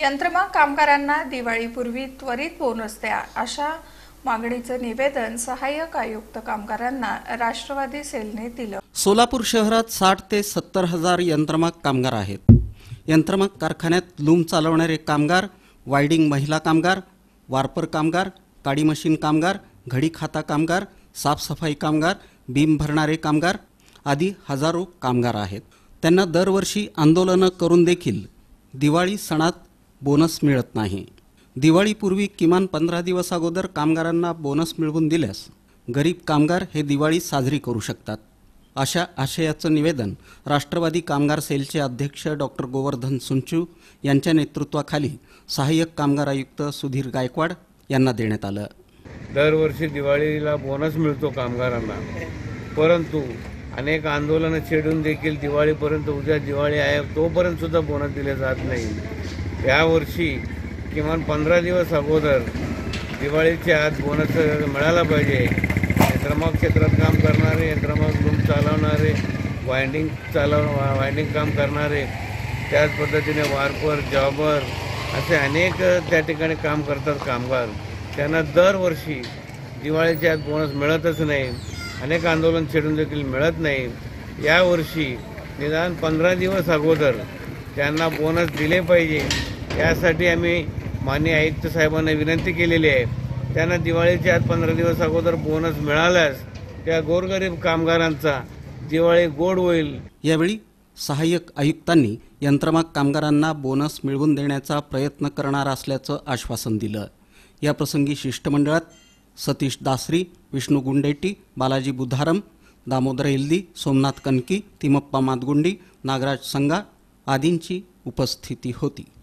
यंत्रमाग कामगारांना दिवाळीपूर्वी त्वरित बोनस द्या अशा मागणीचं निवेदन सहाय्यक आयुक्त कामगारांना राष्ट्रवादी सेलने दिलं। सोलापूर शहरात 60 ते 70 हजार यंत्रमाग कामगार आहेत। यंत्रमाग कारखान्यात लूम चालवणारे कामगार, वायडिंग महिला कामगार, वार्पर कामगार, काडी मशीन कामगार, घडी खाता कामगार, साफसफाई कामगार, बीम भरणारे कामगार आदी हजारो कामगार आहेत। त्यांना दरवर्षी आंदोलनं करून देखील दिवाळी सणात बोनस मिळत नाही। दिवाळीपूर्वी किमान 15 दिवस अगोदर कामगारांना बोनस मिळवून दिल्यास गरीब कामगार हे दिवाळी साजरी करू शकतात। अशा आशयाचं निवेदन राष्ट्रवादी कामगार सेलचे अध्यक्ष डॉक्टर गोवर्धन सुंचू यांच्या नेतृत्वाखाली सहाय्यक कामगार आयुक्त सुधीर गायकवाड यांना देण्यात आलं। दरवर्षी दिवाळीला बोनस मिळतो कामगारांना, परंतु अनेक आंदोलनं छेडून देखील दिवाळीपर्यंत, उद्या दिवाळी आहे तोपर्यंत सुद्धा बोनस दिले जात नाही। यावर्षी किमान 15 दिवस अगोदर दिवाळीच्या आत बोनस मिळाला पाहिजे। यंत्रमाग क्षेत्रात काम करणारे, यंत्रमाग लूम चालवणारे, वायंडिंग काम करणारे, त्याच पद्धतीने वार्पर, जॉबर असे अनेक त्या ठिकाणी काम करतात कामगार, त्यांना दरवर्षी दिवाळीच्या आत बोनस मिळतच नाही। अनेक आंदोलन छेडून देखील मिळत नाही। यावर्षी निदान 15 दिवस अगोदर त्यांना बोनस दिले पाहिजे, यासाठी आम्ही माननीय आयुक्त साहेबांना विनंती केलेली आहे। त्यांना दिवाळीच्या आत 15 दिवस अगोदर बोनस मिळाल्यास त्या गोरगरीब कामगारांचा दिवाळी गोड होईल। यावेळी सहाय्यक आयुक्तांनी यंत्रमाग कामगारांना बोनस मिळवून देण्याचा प्रयत्न करणार असल्याचं आश्वासन दिलं। या प्रसंगी शिष्टमंडळात सतीश दासरी, विष्णू गुंडेटी, बालाजी बुधारम, दामोदर एल्दी, सोमनाथ कनकी, तिमप्पा मादगुंडी, नागराज संगा आदींची उपस्थिती होती।